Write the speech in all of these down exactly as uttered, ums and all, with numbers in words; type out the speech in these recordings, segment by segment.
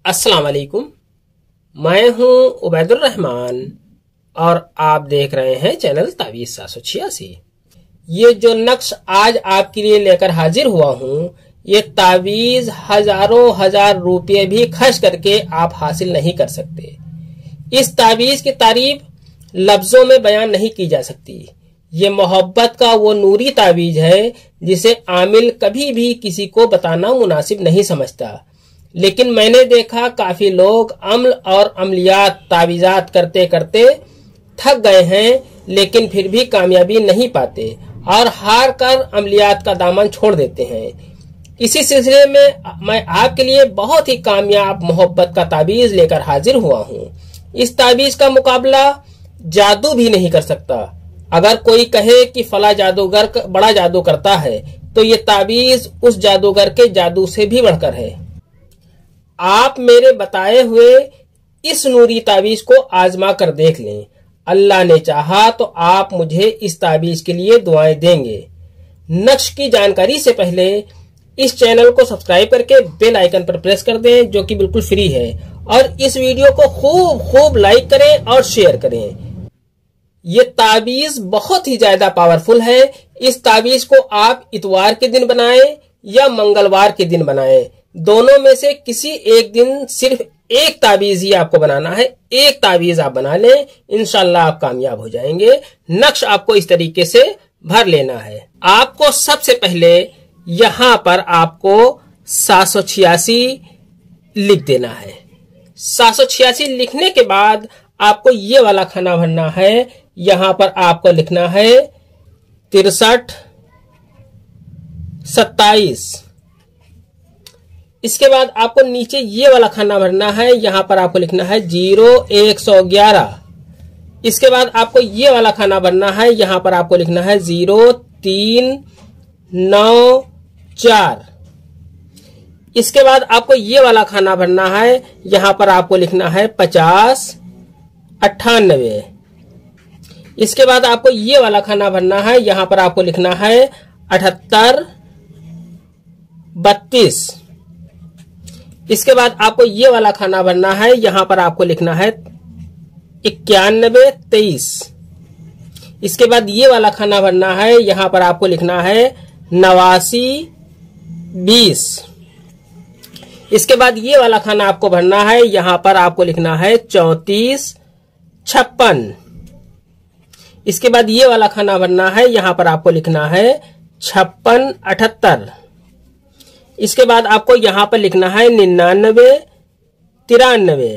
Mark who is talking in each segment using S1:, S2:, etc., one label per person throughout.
S1: अस्सलाम वालेकुम, मैं हूं उबैदुर रहमान और आप देख रहे हैं चैनल तावीज़ सात सौ छियासी। ये जो नक्श आज आपके लिए लेकर हाजिर हुआ हूं, ये तावीज़ हजारों हजार रुपये भी खर्च करके आप हासिल नहीं कर सकते। इस तावीज़ की तारीफ लफ्जों में बयान नहीं की जा सकती। ये मोहब्बत का वो नूरी तावीज़ है जिसे आमिल कभी भी किसी को बताना मुनासिब नहीं समझता। लेकिन मैंने देखा काफी लोग अम्ल और अमलियात तावीज़ात करते करते थक गए हैं, लेकिन फिर भी कामयाबी नहीं पाते और हार कर अमलियात का दामन छोड़ देते हैं। इसी सिलसिले में मैं आपके लिए बहुत ही कामयाब मोहब्बत का तावीज़ लेकर हाजिर हुआ हूँ। इस तावीज़ का मुकाबला जादू भी नहीं कर सकता। अगर कोई कहे कि फला जादूगर बड़ा जादू करता है, तो ये तावीज़ उस जादूगर के जादू से भी बढ़कर है। आप मेरे बताए हुए इस नूरी तावीज़ को आजमा कर देख लें। अल्लाह ने चाहा तो आप मुझे इस तावीज़ के लिए दुआएं देंगे। नक्श की जानकारी से पहले इस चैनल को सब्सक्राइब करके बेल आइकन पर प्रेस कर दें, जो कि बिल्कुल फ्री है, और इस वीडियो को खूब खूब लाइक करें और शेयर करें। ये तावीज़ बहुत ही ज्यादा पावरफुल है। इस तावीज़ को आप इतवार के दिन बनाएं या मंगलवार के दिन बनाएं, दोनों में से किसी एक दिन सिर्फ एक तावीज़ ही आपको बनाना है। एक तावीज़ आप बना लें, इंशाल्लाह आप कामयाब हो जाएंगे। नक्श आपको इस तरीके से भर लेना है। आपको सबसे पहले यहां पर आपको सात सौ छियासी लिख देना है। सात सौ छियासी लिखने के बाद आपको ये वाला खाना भरना है। यहां पर आपको लिखना है तिरसठ सत्ताईस। इसके बाद आपको नीचे ये वाला खाना भरना है। यहां पर आपको लिखना है जीरो एक सौ ग्यारह। इसके बाद आपको ये वाला खाना भरना है। यहां पर आपको लिखना है जीरो तीन नौ चार। इसके बाद आपको ये वाला खाना भरना है। यहां पर आपको लिखना है पचास अट्ठानबे। इसके बाद आपको ये वाला खाना भरना है। यहां पर आपको लिखना है अठहत्तर बत्तीस। इसके बाद आपको ये वाला खाना भरना है। यहां पर आपको लिखना है इक्यानबे तेईस। इसके बाद ये वाला खाना भरना है। यहां पर आपको लिखना है नवासी बीस। इसके बाद ये वाला खाना आपको भरना है। यहां पर आपको लिखना है चौतीस छप्पन। इसके बाद ये वाला खाना भरना है। यहां पर आपको लिखना है छप्पन अठहत्तर। इसके बाद आपको यहां पर लिखना है निन्यानबे तिरानबे।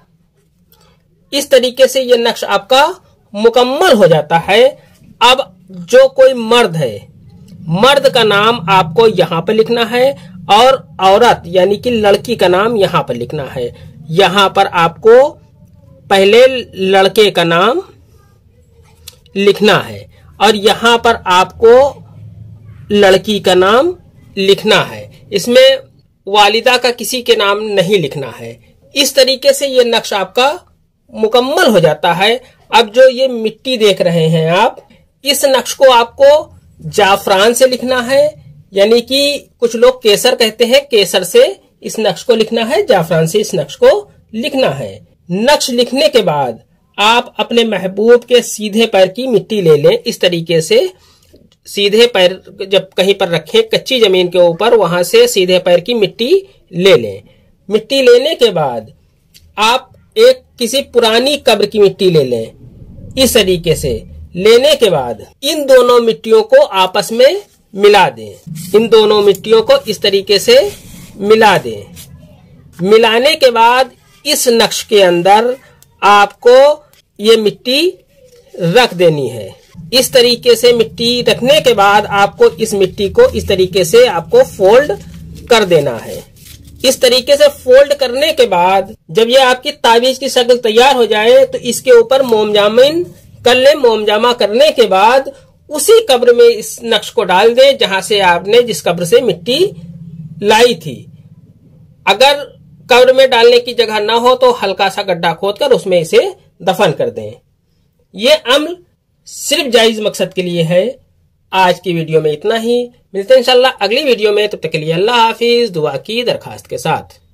S1: इस तरीके से ये नक्श आपका मुकम्मल हो जाता है। अब जो कोई मर्द है, मर्द का नाम आपको यहां पर लिखना है और औरत यानी कि लड़की का नाम यहां पर लिखना है। यहां पर आपको पहले लड़के का नाम लिखना है और यहां पर आपको लड़की का नाम लिखना है। इसमें वालिदा का किसी के नाम नहीं लिखना है। इस तरीके से ये नक्श आपका मुकम्मल हो जाता है। अब जो ये मिट्टी देख रहे हैं आप, इस नक्श को आपको जाफरान से लिखना है, यानी कि कुछ लोग केसर कहते हैं, केसर से इस नक्श को लिखना है, जाफरान से इस नक्श को लिखना है। नक्श लिखने के बाद आप अपने महबूब के सीधे पैर की मिट्टी ले लें। इस तरीके से सीधे पैर जब कहीं पर रखें कच्ची जमीन के ऊपर, वहां से सीधे पैर की मिट्टी ले लें। मिट्टी लेने के बाद आप एक किसी पुरानी कब्र की मिट्टी ले लें। इस तरीके से लेने के बाद इन दोनों मिट्टियों को आपस में मिला दें। इन दोनों मिट्टियों को इस तरीके से मिला दें। मिलाने के बाद इस नक्श के अंदर आपको ये मिट्टी रख देनी है। इस तरीके से मिट्टी रखने के बाद आपको इस मिट्टी को इस तरीके से आपको फोल्ड कर देना है। इस तरीके से फोल्ड करने के बाद जब ये आपकी तावीज़ की शक्ल तैयार हो जाए, तो इसके ऊपर मोमजामिन कर लें। मोमजामा करने के बाद उसी कब्र में इस नक्श को डाल दें जहां से आपने जिस कब्र से मिट्टी लाई थी। अगर कब्र में डालने की जगह ना हो तो हल्का सा गड्ढा खोदकर उसमें इसे दफन कर दें। ये अम्ल सिर्फ जायज मकसद के लिए है। आज की वीडियो में इतना ही। मिलते हैं इंशाल्लाह अगली वीडियो में। तब तक के लिए अल्लाह हाफिज, दुआ की दरखास्त के साथ।